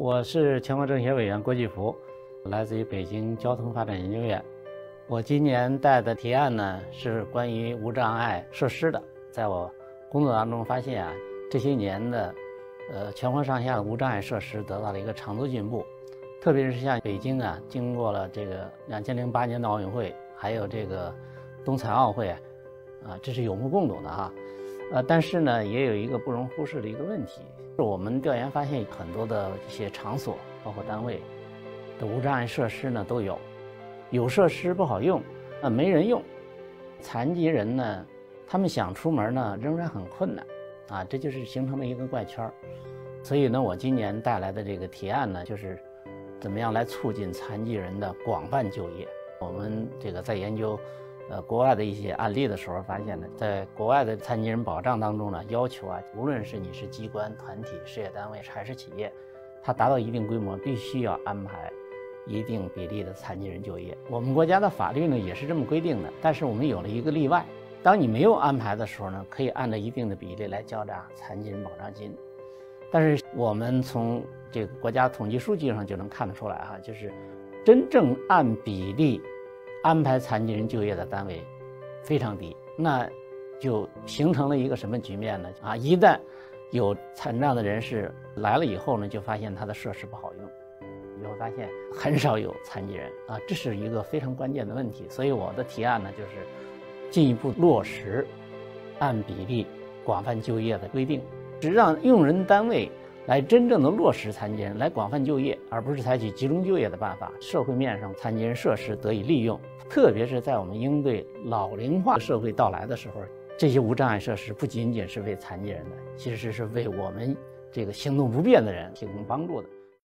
我是全国政协委员郭继福，来自于北京交通发展研究院。我今年带的提案呢是关于无障碍设施的。在我工作当中发现这些年的全国上下的无障碍设施得到了一个长足进步，特别是像北京经过了这个2008年的奥运会，还有这个冬残奥会这是有目共睹的但是呢，也有一个不容忽视的一个问题，是我们调研发现很多的一些场所，包括单位的无障碍设施呢都有设施不好用，没人用，残疾人呢，他们想出门呢仍然很困难这就是形成了一个怪圈。所以呢，我今年带来的这个提案呢，就是怎么样来促进残疾人的广泛就业。我们这个在研究国外的一些案例的时候发现呢，在国外的残疾人保障当中呢，要求无论是你是机关、团体、事业单位还是企业，它达到一定规模，必须要安排一定比例的残疾人就业。我们国家的法律呢也是这么规定的，但是我们有了一个例外，当你没有安排的时候呢，可以按照一定的比例来交纳残疾人保障金。但是我们从这个国家统计数据上就能看得出来就是真正按比例安排残疾人就业的单位非常低，那就形成了一个什么局面呢？一旦有残障的人士来了以后呢，就发现他的设施不好用，你会发现很少有残疾人这是一个非常关键的问题。所以我的提案呢，就是进一步落实按比例广泛就业的规定，是让用人单位来真正的落实残疾人来广泛就业，而不是采取集中就业的办法。社会面上残疾人设施得以利用，特别是在我们应对老龄化社会到来的时候，这些无障碍设施不仅仅是为残疾人的，其实是为我们这个行动不便的人提供帮助的。